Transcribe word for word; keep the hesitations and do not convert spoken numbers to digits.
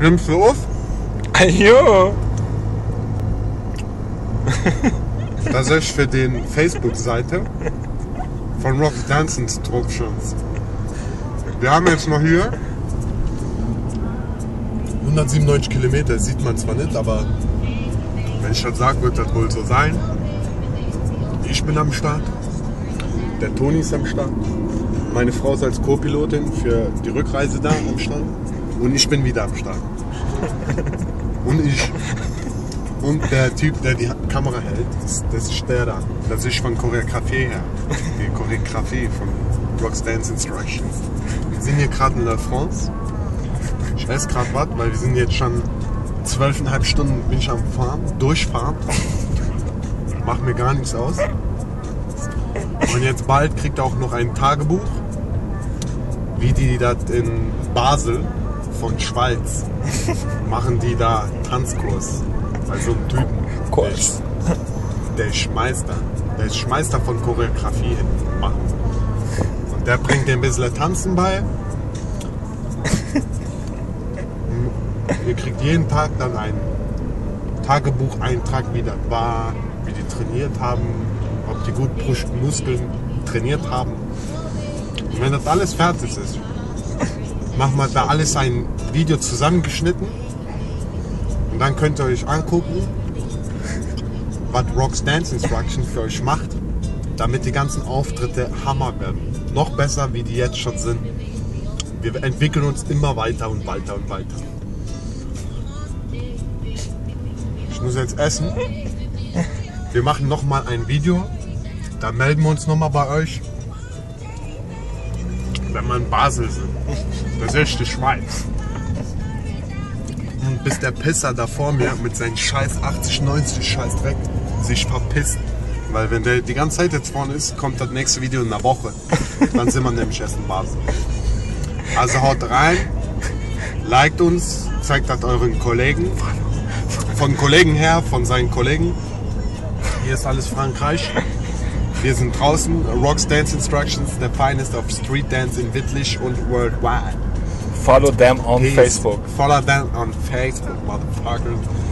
Nimmst du auf? Ajo! Das ist für den Facebook-Seite von Rox Dance Instructions. Wir haben jetzt noch hier hundertsiebenundneunzig Kilometer, sieht man zwar nicht, aber wenn ich das sage, wird das wohl so sein. Ich bin am Start, der Toni ist am Start, meine Frau ist als Co-Pilotin für die Rückreise da am Start und ich bin wieder am Start. Und ich. Und der Typ, der die Kamera hält, das, das ist der da. Das ist von Choreografie her. Die Choreografie von Rox Dance Instructions. Wir sind hier gerade in La France. Ich esse gerade was, weil wir sind jetzt schon zwölfeinhalb Stunden bin ich am Fahren, durchfahren. Macht mir gar nichts aus. Und jetzt bald kriegt er auch noch ein Tagebuch, wie die das in Basel von Schweiz machen, die da Tanzkurs. Bei so einem Typen. Der ist, der ist Meister. Der ist Meister von Choreografie machen. Und der bringt dir ein bisschen Tanzen bei. Ihr kriegt jeden Tag dann einen Tagebucheintrag, wie das war, wie die trainiert haben, ob die gut Muskeln trainiert haben. Und wenn das alles fertig ist, machen wir da alles ein Video zusammengeschnitten. Und dann könnt ihr euch angucken, was Rox Dance Instruction für euch macht, damit die ganzen Auftritte Hammer werden. Noch besser, wie die jetzt schon sind. Wir entwickeln uns immer weiter und weiter und weiter. Ich muss jetzt essen. Wir machen nochmal ein Video. Da melden wir uns nochmal bei euch, wenn wir in Basel sind. Das ist die Schweiz. Und bis der Pisser da vor mir mit seinen scheiß achtzig, neunzig scheiß Dreck sich verpisst. Weil wenn der die ganze Zeit jetzt vorne ist, kommt das nächste Video in einer Woche. Dann sind wir nämlich erst in Basel. Also haut rein, liked uns, zeigt das euren Kollegen. Von Kollegen her, von seinen Kollegen. Hier ist alles Frankreich. Wir sind draußen. Rox Dance Instructions, the finest of street dance in Wittlich und worldwide. Follow them on Peace. Facebook. Follow them on Facebook, motherfuckers.